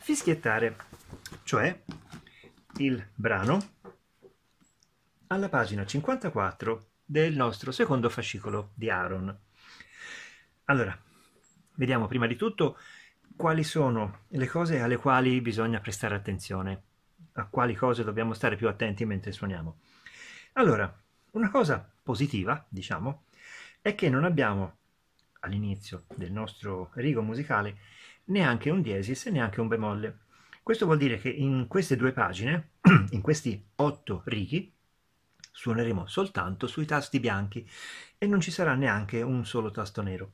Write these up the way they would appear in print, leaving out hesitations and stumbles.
fischiettare, cioè il brano alla pagina 54 del nostro secondo fascicolo di Aaron. Allora, vediamo prima di tutto quali sono le cose alle quali bisogna prestare attenzione, a quali cose dobbiamo stare più attenti mentre suoniamo. Allora, una cosa positiva, diciamo, è che non abbiamo all'inizio del nostro rigo musicale neanche un diesis e neanche un bemolle. Questo vuol dire che in queste due pagine, in questi 8 righi, suoneremo soltanto sui tasti bianchi e non ci sarà neanche un solo tasto nero.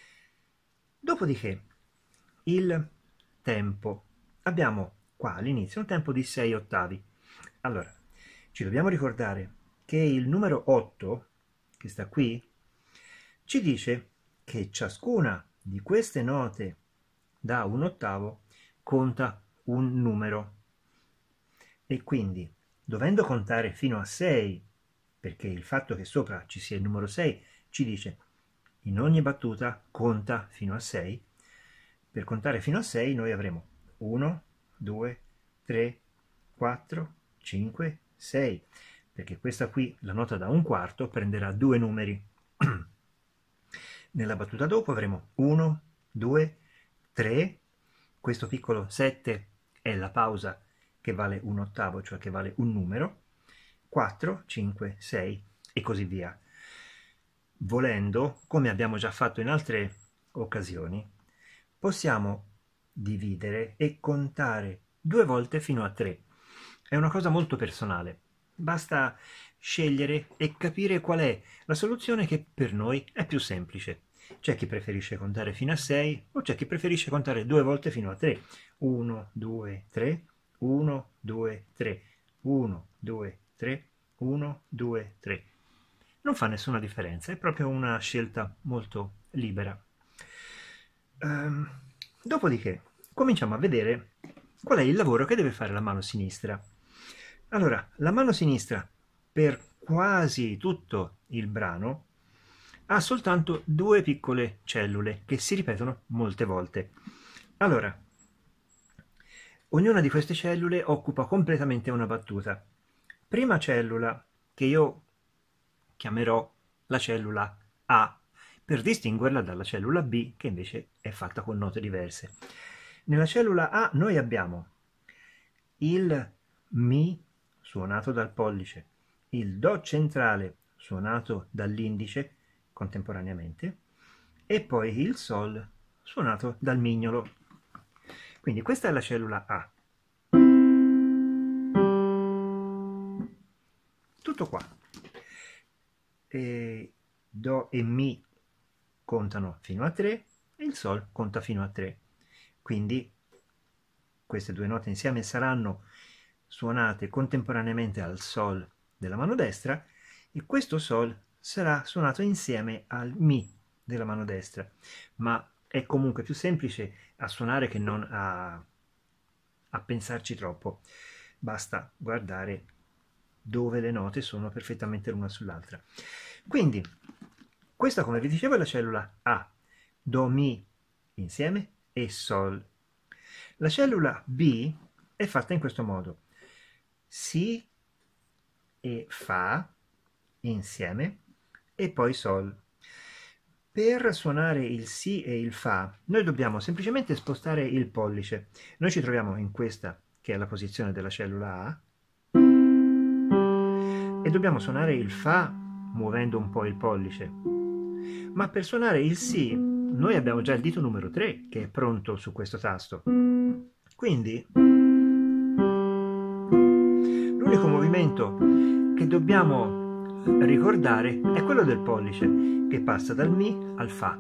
Dopodiché, il tempo. Abbiamo qua all'inizio un tempo di 6 ottavi. Allora, ci dobbiamo ricordare che il numero 8, che sta qui, ci dice che ciascuna di queste note da un ottavo conta un numero. E quindi, dovendo contare fino a 6, perché il fatto che sopra ci sia il numero 6 ci dice in ogni battuta conta fino a 6, per contare fino a 6 noi avremo 1, 2, 3, 4, 5, 6, perché questa qui, la nota da un quarto, prenderà 2 numeri. Nella battuta dopo avremo 1, 2, 3, questo piccolo 7 è la pausa che vale un ottavo, cioè che vale un numero, 4, 5, 6 e così via. Volendo, come abbiamo già fatto in altre occasioni, possiamo dividere e contare 2 volte fino a 3. È una cosa molto personale. Basta scegliere e capire qual è la soluzione che per noi è più semplice. C'è chi preferisce contare fino a 6 o c'è chi preferisce contare 2 volte fino a 3. 1, 2, 3, 1, 2, 3, 1, 2, 3, 1, 2, 3. Non fa nessuna differenza, è proprio una scelta molto libera. Dopodiché cominciamo a vedere qual è il lavoro che deve fare la mano sinistra. Allora, la mano sinistra per quasi tutto il brano ha soltanto 2 piccole cellule che si ripetono molte volte. Allora, ognuna di queste cellule occupa completamente una battuta. Prima cellula, che io chiamerò la cellula A, per distinguerla dalla cellula B, che invece è fatta con note diverse. Nella cellula A noi abbiamo il Mi suonato dal pollice, il Do centrale suonato dall'indice contemporaneamente e poi il Sol suonato dal mignolo. Quindi questa è la cellula A. Tutto qua. Do e Mi contano fino a 3 e il Sol conta fino a 3. Quindi queste due note insieme saranno suonate contemporaneamente al Sol della mano destra e questo Sol sarà suonato insieme al Mi della mano destra, ma è comunque più semplice a suonare che non a pensarci troppo. Basta guardare dove le note sono perfettamente l'una sull'altra. Quindi, questa, come vi dicevo, è la cellula A, Do, Mi insieme e Sol. La cellula B è fatta in questo modo: Si e Fa insieme e poi Sol. Per suonare il Si e il Fa noi dobbiamo semplicemente spostare il pollice. Noi ci troviamo in questa, che è la posizione della cellula A, e dobbiamo suonare il Fa muovendo un po' il pollice. Ma per suonare il Si noi abbiamo già il dito numero 3 che è pronto su questo tasto. Quindi l'unico movimento che dobbiamo ricordare è quello del pollice che passa dal Mi al Fa.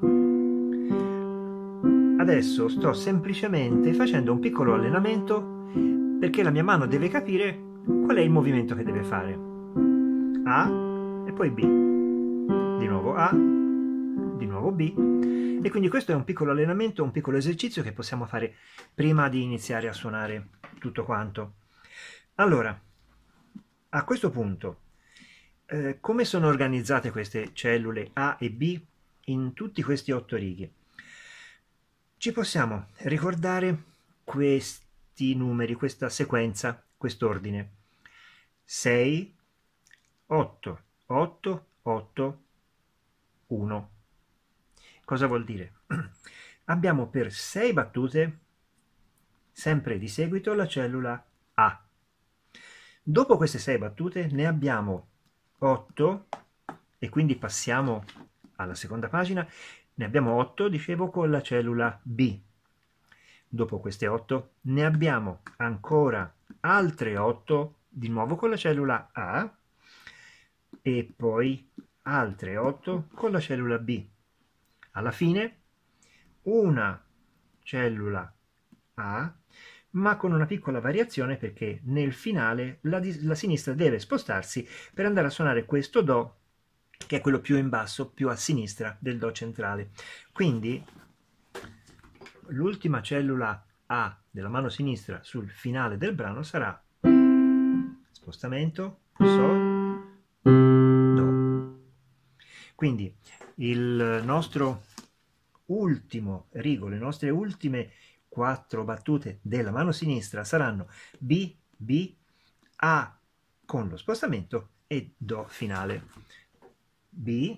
Adesso sto semplicemente facendo un piccolo allenamento perché la mia mano deve capire qual è il movimento che deve fare. A e poi B, di nuovo A, di nuovo B, e quindi questo è un piccolo allenamento, un piccolo esercizio che possiamo fare prima di iniziare a suonare tutto quanto. Allora, a questo punto, come sono organizzate queste cellule A e B in tutti questi 8 righi? Ci possiamo ricordare questi questi numeri, questa sequenza, quest'ordine. 6, 8, 8, 8, 1. Cosa vuol dire? Abbiamo per 6 battute sempre di seguito la cellula A. Dopo queste 6 battute ne abbiamo 8 e quindi passiamo alla seconda pagina. Ne abbiamo 8, dicevo, con la cellula B. Dopo queste 8 ne abbiamo ancora altre 8 di nuovo con la cellula A e poi altre 8 con la cellula B. Alla fine una cellula A, ma con una piccola variazione, perché nel finale la sinistra deve spostarsi per andare a suonare questo Do, che è quello più in basso, più a sinistra del Do centrale. Quindi l'ultima cellula A della mano sinistra sul finale del brano sarà spostamento, Sol, Do. Quindi il nostro ultimo rigo, le nostre ultime 4 battute della mano sinistra saranno B, B, A con lo spostamento e Do finale. B,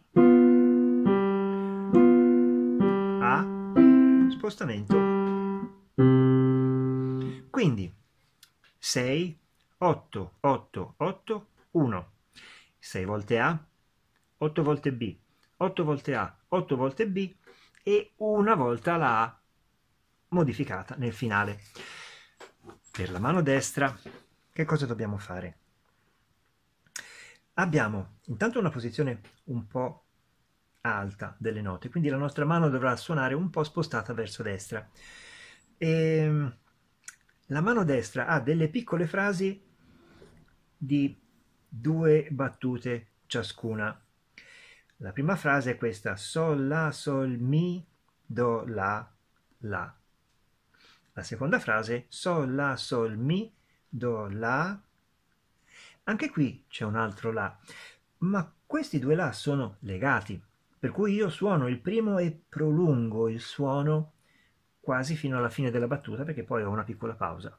A, spostamento. Quindi 6, 8, 8, 8, 1. 6 volte A, 8 volte B, 8 volte A, 8 volte B e una volta la A modificata nel finale. Per la mano destra che cosa dobbiamo fare? Abbiamo intanto una posizione un po' alta delle note, quindi la nostra mano dovrà suonare un po' spostata verso destra. E la mano destra ha delle piccole frasi di 2 battute ciascuna. La prima frase è questa: Sol, La, Sol, Mi, Do, La, La. La seconda frase: Sol, La, Sol, Mi, Do, La. Anche qui c'è un altro La, ma questi 2 La sono legati, per cui io suono il primo e prolungo il suono quasi fino alla fine della battuta, perché poi ho una piccola pausa.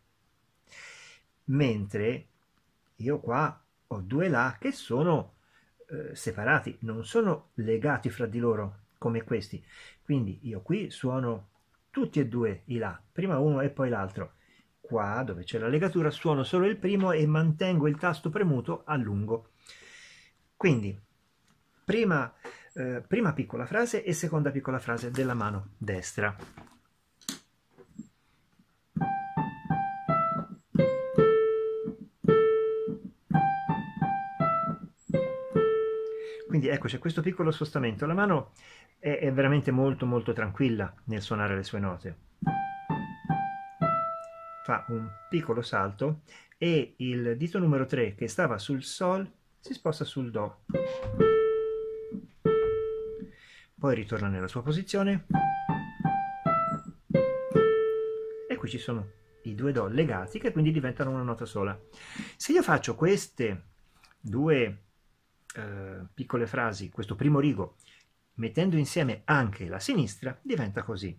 Mentre io qua ho 2 La che sono separati, non sono legati fra di loro come questi. Quindi io qui suono tutti e 2 i La, prima uno e poi l'altro. Qua, dove c'è la legatura, suono solo il primo e mantengo il tasto premuto a lungo. Quindi, prima piccola frase e seconda piccola frase della mano destra. Quindi ecco, c'è questo piccolo spostamento. La mano è veramente molto molto tranquilla nel suonare le sue note. Fa un piccolo salto e il dito numero 3 che stava sul Sol si sposta sul Do. Poi ritorna nella sua posizione e qui ci sono i 2 Do legati che quindi diventano una nota sola. Se io faccio queste 2 piccole frasi, questo primo rigo, mettendo insieme anche la sinistra, diventa così.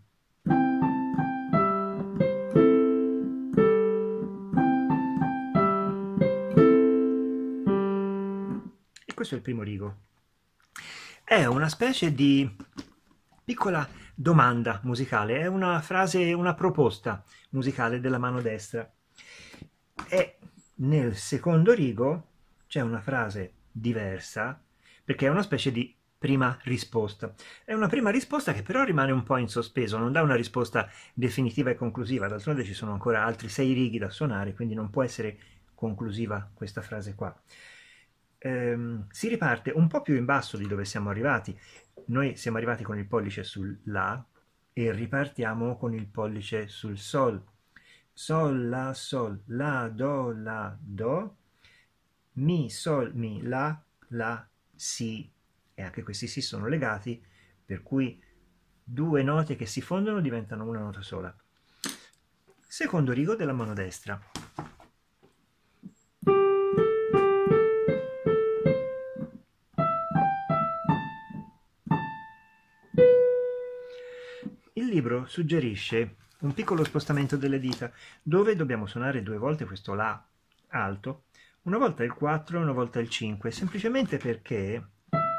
E questo è il primo rigo. È una specie di piccola domanda musicale, è una frase, una proposta musicale della mano destra. E nel secondo rigo c'è una frase diversa, perché è una specie di prima risposta. È una prima risposta che però rimane un po' in sospeso, non dà una risposta definitiva e conclusiva, d'altronde ci sono ancora altri 6 righi da suonare, quindi non può essere conclusiva questa frase qua. Si riparte un po' più in basso di dove siamo arrivati. Noi siamo arrivati con il pollice sul La e ripartiamo con il pollice sul Sol. Sol, La, Do, Mi, Sol, Mi, La, Si. E anche questi Si sono legati, per cui 2 note che si fondono diventano una nota sola. Secondo rigo della mano destra. Il libro suggerisce un piccolo spostamento delle dita, dove dobbiamo suonare 2 volte questo La alto, una volta il 4 e una volta il 5, semplicemente perché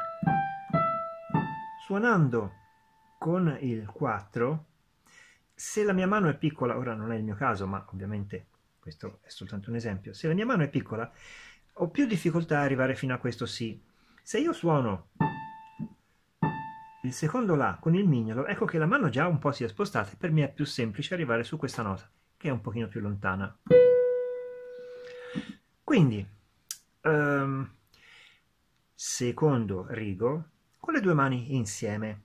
suonando con il 4, se la mia mano è piccola, ora non è il mio caso, ma ovviamente questo è soltanto un esempio, se la mia mano è piccola ho più difficoltà a arrivare fino a questo Si. Se io suono il secondo La con il mignolo, ecco che la mano già un po' si è spostata e per me è più semplice arrivare su questa nota, che è un pochino più lontana. Quindi, secondo rigo, con le 2 mani insieme.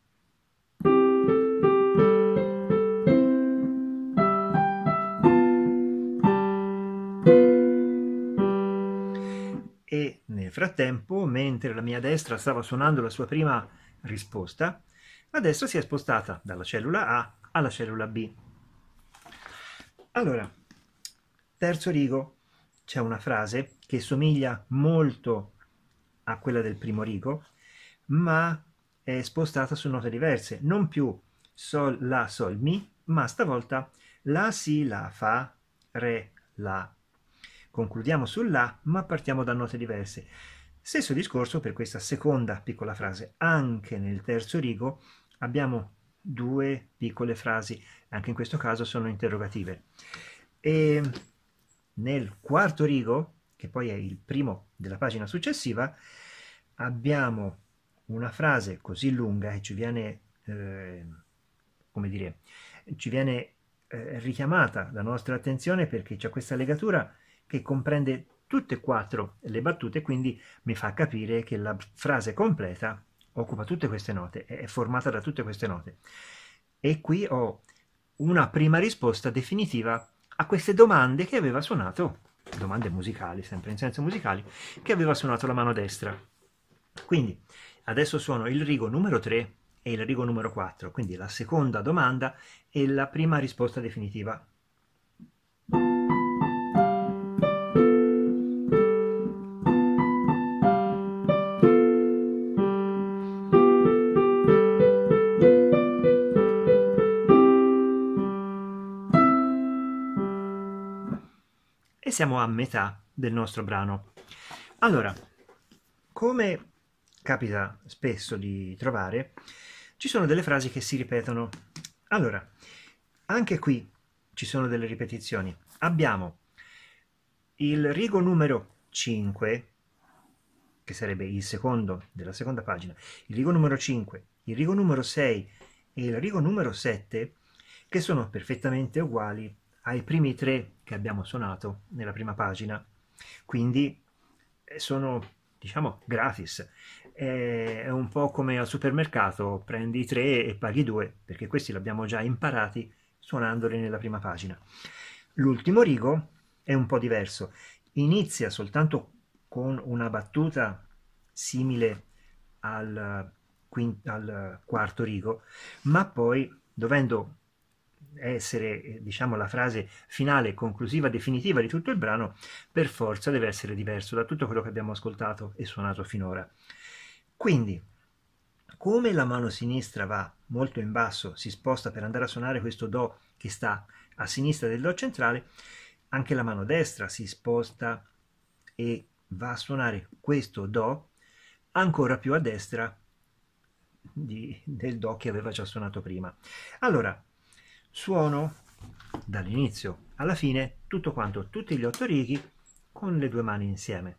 E nel frattempo, mentre la mia destra stava suonando la sua prima risposta, la destra si è spostata dalla cellula A alla cellula B. Allora, terzo rigo, c'è una frase che somiglia molto a quella del primo rigo, ma è spostata su note diverse, non più Sol, La, Sol, Mi, ma stavolta La, Si, La, Fa, Re, La. Concludiamo sul La, ma partiamo da note diverse. Stesso discorso per questa seconda piccola frase. Anche nel terzo rigo abbiamo 2 piccole frasi, anche in questo caso sono interrogative. E nel quarto rigo, che poi è il primo della pagina successiva, abbiamo una frase così lunga che ci viene, come dire, ci viene richiamata la nostra attenzione perché c'è questa legatura che comprende tutte e 4 le battute, quindi mi fa capire che la frase completa occupa tutte queste note, è formata da tutte queste note. E qui ho una prima risposta definitiva a queste domande che aveva suonato, domande musicali, sempre in senso musicali, che aveva suonato la mano destra. Quindi adesso suono il rigo numero 3 e il rigo numero 4, quindi la seconda domanda e la prima risposta definitiva. E siamo a metà del nostro brano. Allora, come capita spesso di trovare, ci sono delle frasi che si ripetono. Allora, anche qui ci sono delle ripetizioni. Abbiamo il rigo numero 5, che sarebbe il secondo della seconda pagina, il rigo numero 5, il rigo numero 6 e il rigo numero 7, che sono perfettamente uguali ai primi 3 che abbiamo suonato nella prima pagina. Quindi sono, diciamo, gratis. È un po' come al supermercato, prendi 3 e paghi 2, perché questi li abbiamo già imparati suonandoli nella prima pagina. L'ultimo rigo è un po' diverso, inizia soltanto con una battuta simile al quarto rigo, ma poi, dovendo essere, diciamo, la frase finale, conclusiva, definitiva di tutto il brano, per forza deve essere diverso da tutto quello che abbiamo ascoltato e suonato finora. Quindi, come la mano sinistra va molto in basso, si sposta per andare a suonare questo Do che sta a sinistra del Do centrale, anche la mano destra si sposta e va a suonare questo Do ancora più a destra del Do che aveva già suonato prima. Allora, suono dall'inizio alla fine tutto quanto, tutti gli 8 righi con le 2 mani insieme.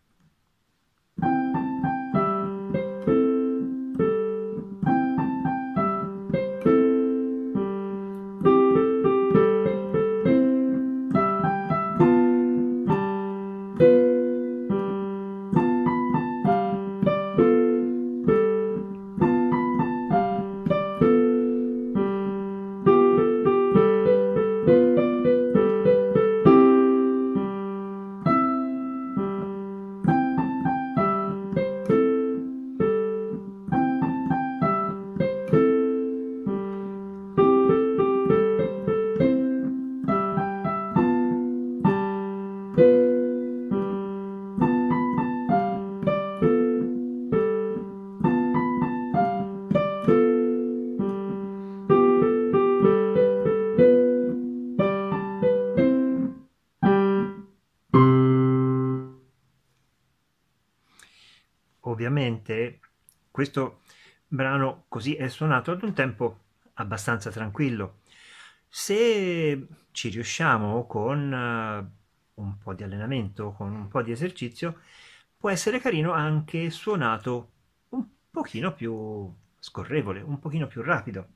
ovviamente questo brano così è suonato ad un tempo abbastanza tranquillo. Se ci riusciamo con un po' di allenamento, con un po' di esercizio, può essere carino anche suonato un pochino più scorrevole, un pochino più rapido.